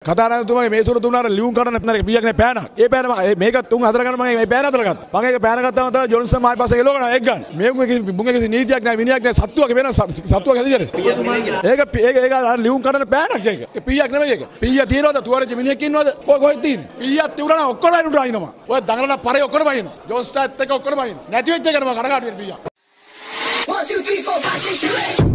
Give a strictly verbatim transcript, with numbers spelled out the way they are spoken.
කතානායකතුමාගේ මේ සුරු තුනාර ලියුම් කරන්න නැත්නම් පීයක් නේ පෑනක්. ඒ පෑන මේක තුන් හතර ගන්න මම මේ පෑන හතර ගත්තා. මම ඒක පෑන ගත්තාම තමයි ජොන්සන් මායි පස්සේ එලවගෙන එක් ගන්න. මේකුගේ මුගේ කිසි නීතියක් නැහැ විනයක් නැහැ සත්තුවක වෙන සත්තුවක හැදිජරේ. ඒක ඒක ඒක අර ලියුම් කරන්න පෑනක් ඒක. ඒ පීයක් නෙමෙයි ඒක. පීය තියනවද තුවරේ මිනිහෙක් ඉන්නවද? කොයි කොහෙද තියෙන්නේ? පීයක් තිබුණා නම් ඔක්කොම අයිනුට අයින්නවා. ඔය දඟලන පරේ ඔක්කොම අයින්නවා. ජොන්ස්ටාත් එක ඔක්කොම අයින්නවා. නැති වෙච්ච එක නම කනගාටු වෙන පීයක්. one two three four five six seven eight